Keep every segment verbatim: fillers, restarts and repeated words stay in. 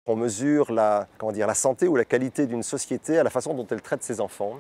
On mesure la, comment dire, la santé ou la qualité d'une société à la façon dont elle traite ses enfants.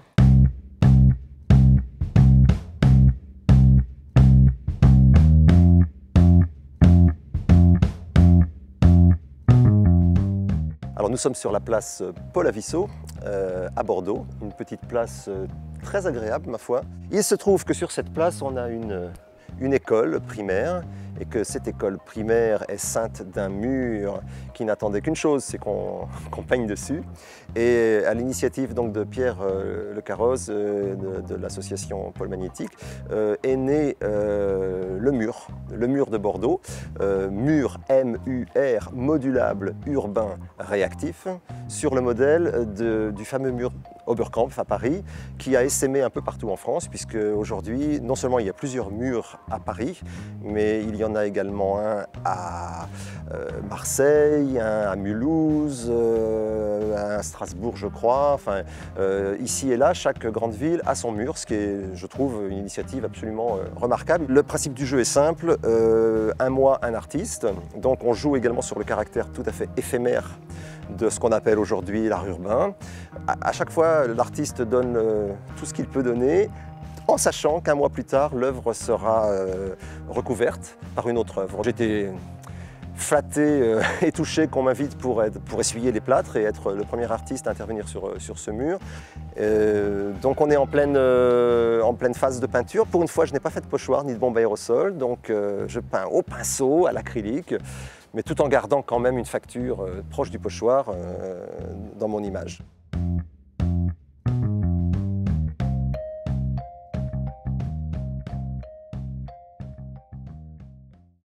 Alors nous sommes sur la place Paul Avissot euh, à Bordeaux, une petite place euh, très agréable ma foi. Il se trouve que sur cette place on a une, une école primaire et que cette école primaire est ceinte d'un mur qui n'attendait qu'une chose, c'est qu'on qu'on peigne dessus. Et à l'initiative donc de Pierre euh, Le Carroz euh, de, de l'association Pôle Magnétique euh, est né euh, le mur, le mur de Bordeaux, euh, mur M U R modulable urbain réactif, sur le modèle de, du fameux mur Oberkampf à Paris, qui a essaimé un peu partout en France, puisque aujourd'hui, non seulement il y a plusieurs murs à Paris, mais il y en a également un à euh, Marseille, un à Mulhouse, euh, un à Strasbourg, je crois. Enfin, euh, ici et là, chaque grande ville a son mur, ce qui est, je trouve, une initiative absolument euh, remarquable. Le principe du jeu est simple, euh, un mois, un artiste. Donc on joue également sur le caractère tout à fait éphémère de ce qu'on appelle aujourd'hui l'art urbain. À chaque fois, l'artiste donne euh, tout ce qu'il peut donner, en sachant qu'un mois plus tard, l'œuvre sera euh, recouverte par une autre œuvre. J'étais flatté euh, et touché qu'on m'invite pour, pour essuyer les plâtres et être le premier artiste à intervenir sur, sur ce mur. Euh, donc on est en pleine, euh, en pleine phase de peinture. Pour une fois, je n'ai pas fait de pochoir ni de bombe aérosol, donc euh, je peins au pinceau, à l'acrylique, mais tout en gardant quand même une facture euh, proche du pochoir euh, dans mon image.